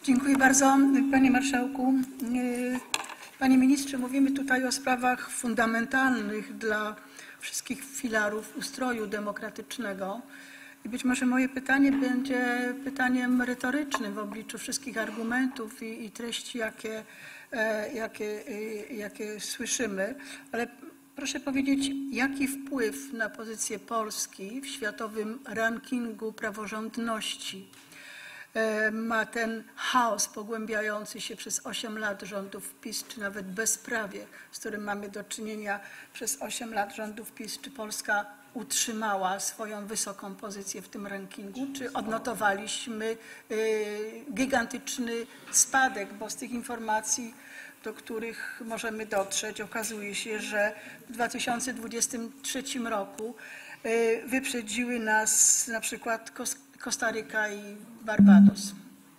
Dziękuję bardzo, panie marszałku. Panie ministrze, mówimy tutaj o sprawach fundamentalnych dla wszystkich filarów ustroju demokratycznego. I być może moje pytanie będzie pytaniem retorycznym w obliczu wszystkich argumentów i treści, jakie słyszymy. Ale proszę powiedzieć, jaki wpływ na pozycję Polski w światowym rankingu praworządności ma ten chaos pogłębiający się przez 8 lat rządów PiS, czy nawet bezprawie, z którym mamy do czynienia przez 8 lat rządów PiS? Czy Polska utrzymała swoją wysoką pozycję w tym rankingu, czy odnotowaliśmy gigantyczny spadek? Bo z tych informacji, do których możemy dotrzeć, okazuje się, że w 2023 roku wyprzedziły nas na przykład Kostaryka i Barbados.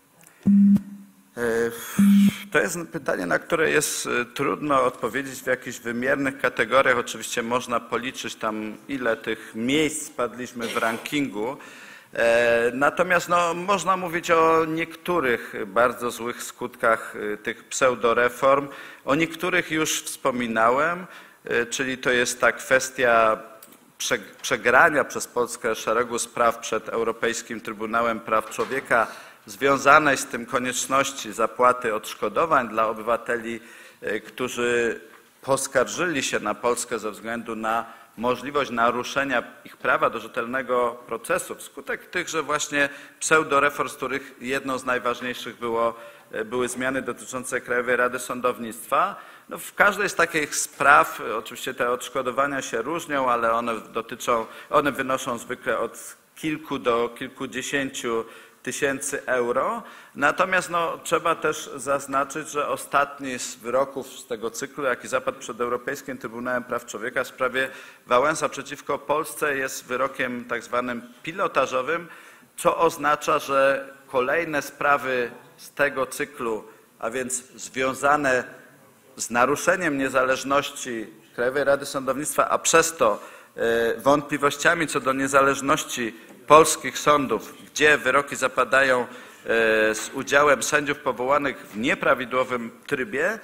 To jest pytanie, na które jest trudno odpowiedzieć w jakichś wymiernych kategoriach. Oczywiście można policzyć tam, ile tych miejsc spadliśmy w rankingu. Natomiast można mówić o niektórych bardzo złych skutkach tych pseudoreform. O niektórych już wspominałem, czyli to jest ta kwestia przegrania przez Polskę szeregu spraw przed Europejskim Trybunałem Praw Człowieka, związanej z tym konieczności zapłaty odszkodowań dla obywateli, którzy poskarżyli się na Polskę ze względu na możliwość naruszenia ich prawa do rzetelnego procesu wskutek tychże właśnie pseudoreform, z których jedną z najważniejszych były zmiany dotyczące Krajowej Rady Sądownictwa. W każdej z takich spraw oczywiście te odszkodowania się różnią, ale one wynoszą zwykle od kilku do kilkudziesięciu tysięcy euro. Natomiast trzeba też zaznaczyć, że ostatni z wyroków z tego cyklu, jaki zapadł przed Europejskim Trybunałem Praw Człowieka w sprawie Wałęsa przeciwko Polsce, jest wyrokiem tak zwanym pilotażowym, co oznacza, że kolejne sprawy z tego cyklu, a więc związane z naruszeniem niezależności Krajowej Rady Sądownictwa, a przez to wątpliwościami co do niezależności polskich sądów, gdzie wyroki zapadają z udziałem sędziów powołanych w nieprawidłowym trybie,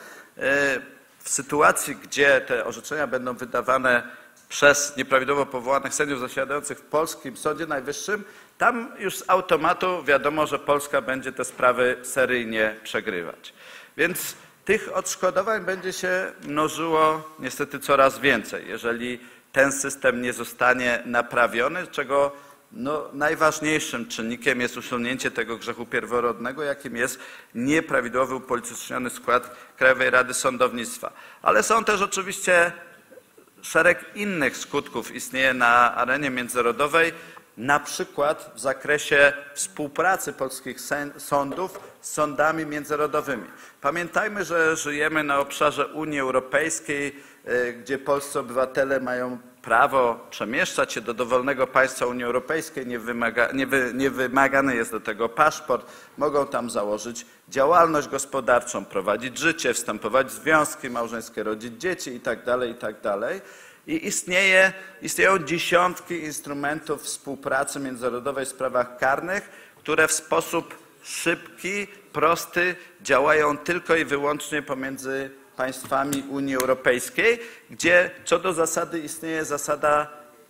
w sytuacji, gdzie te orzeczenia będą wydawane przez nieprawidłowo powołanych sędziów zasiadających w polskim Sądzie Najwyższym, tam już z automatu wiadomo, że Polska będzie te sprawy seryjnie przegrywać. Więc tych odszkodowań będzie się mnożyło niestety coraz więcej, jeżeli ten system nie zostanie naprawiony, czego najważniejszym czynnikiem jest usunięcie tego grzechu pierworodnego, jakim jest nieprawidłowy, upolityczniony skład Krajowej Rady Sądownictwa. Ale są też oczywiście szereg innych skutków istnieje na arenie międzynarodowej, na przykład w zakresie współpracy polskich sądów z sądami międzynarodowymi. Pamiętajmy, że żyjemy na obszarze Unii Europejskiej, gdzie polscy obywatele mają prawo przemieszczać się do dowolnego państwa Unii Europejskiej, nie wymagany jest do tego paszport, mogą tam założyć działalność gospodarczą, prowadzić życie, wstępować w związki małżeńskie, rodzić dzieci itd., itd. I istnieją dziesiątki instrumentów współpracy międzynarodowej w sprawach karnych, które w sposób szybki, prosty działają tylko i wyłącznie pomiędzy państwami Unii Europejskiej, gdzie co do zasady istnieje zasada,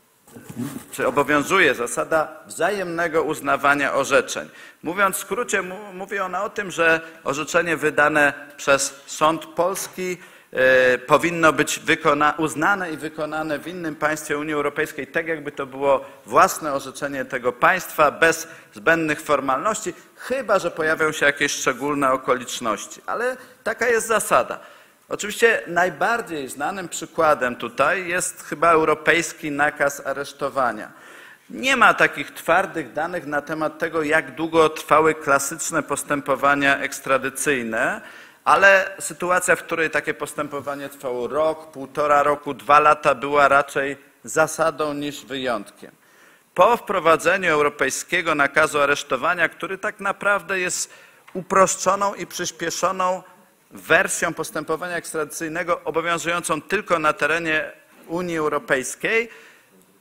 czy obowiązuje zasada wzajemnego uznawania orzeczeń. Mówiąc w skrócie, mówi ona o tym, że orzeczenie wydane przez sąd polski powinno być uznane i wykonane w innym państwie Unii Europejskiej, tak jakby to było własne orzeczenie tego państwa, bez zbędnych formalności, chyba że pojawią się jakieś szczególne okoliczności. Ale taka jest zasada. Oczywiście najbardziej znanym przykładem tutaj jest chyba europejski nakaz aresztowania. Nie ma takich twardych danych na temat tego, jak długo trwały klasyczne postępowania ekstradycyjne, ale sytuacja, w której takie postępowanie trwało rok, 1,5 roku, 2 lata, była raczej zasadą niż wyjątkiem. Po wprowadzeniu europejskiego nakazu aresztowania, który tak naprawdę jest uproszczoną i przyspieszoną wersją postępowania ekstradycyjnego obowiązującą tylko na terenie Unii Europejskiej,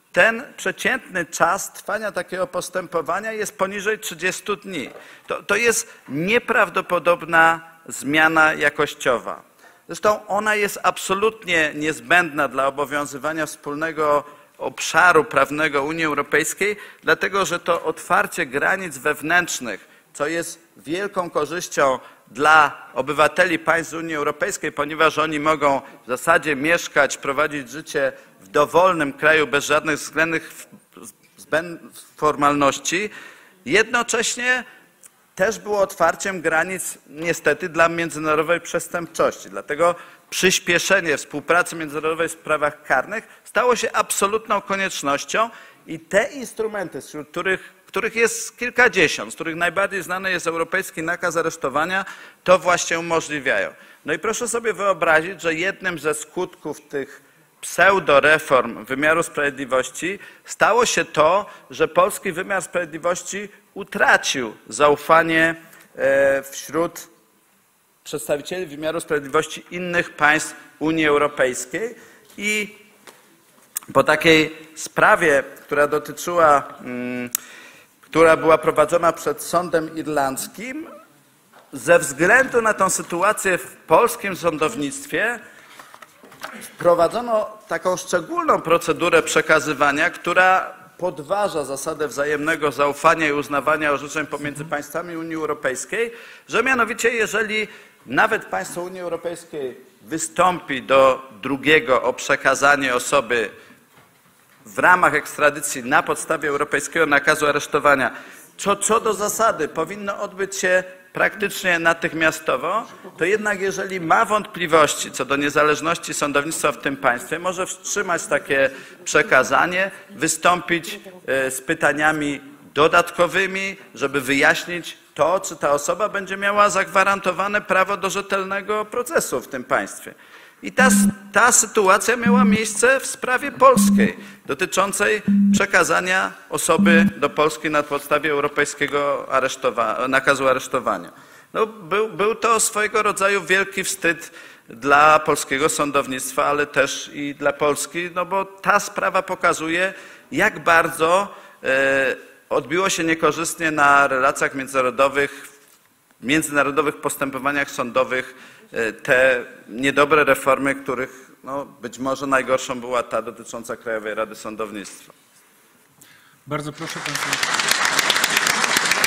ten przeciętny czas trwania takiego postępowania jest poniżej 30 dni. To jest nieprawdopodobna zmiana jakościowa. Zresztą ona jest absolutnie niezbędna dla obowiązywania wspólnego obszaru prawnego Unii Europejskiej, dlatego że to otwarcie granic wewnętrznych, co jest wielką korzyścią dla obywateli państw Unii Europejskiej, ponieważ oni mogą w zasadzie mieszkać, prowadzić życie w dowolnym kraju bez żadnych względnych formalności, jednocześnie też było otwarciem granic niestety dla międzynarodowej przestępczości. Dlatego przyspieszenie współpracy międzynarodowej w sprawach karnych stało się absolutną koniecznością i te instrumenty, wśród których jest kilkadziesiąt, z których najbardziej znany jest europejski nakaz aresztowania, to właśnie umożliwiają. No i proszę sobie wyobrazić, że jednym ze skutków tych pseudoreform wymiaru sprawiedliwości stało się to, że polski wymiar sprawiedliwości utracił zaufanie wśród przedstawicieli wymiaru sprawiedliwości innych państw Unii Europejskiej i po takiej sprawie, która była prowadzona przed sądem irlandzkim, ze względu na tę sytuację w polskim sądownictwie wprowadzono taką szczególną procedurę przekazywania, która podważa zasadę wzajemnego zaufania i uznawania orzeczeń pomiędzy państwami Unii Europejskiej, że mianowicie jeżeli nawet państwo Unii Europejskiej wystąpi do drugiego o przekazanie osoby w ramach ekstradycji na podstawie europejskiego nakazu aresztowania, co do zasady powinno odbyć się praktycznie natychmiastowo, to jednak jeżeli ma wątpliwości co do niezależności sądownictwa w tym państwie, może wstrzymać takie przekazanie, wystąpić z pytaniami dodatkowymi, żeby wyjaśnić to, czy ta osoba będzie miała zagwarantowane prawo do rzetelnego procesu w tym państwie. I ta sytuacja miała miejsce w sprawie polskiej, dotyczącej przekazania osoby do Polski na podstawie europejskiego nakazu aresztowania. No, był to swojego rodzaju wielki wstyd dla polskiego sądownictwa, ale też i dla Polski, no bo ta sprawa pokazuje, jak bardzo odbiło się niekorzystnie na relacjach międzynarodowych postępowaniach sądowych te niedobre reformy, których no, być może najgorszą była ta dotycząca Krajowej Rady Sądownictwa. Bardzo proszę, pan.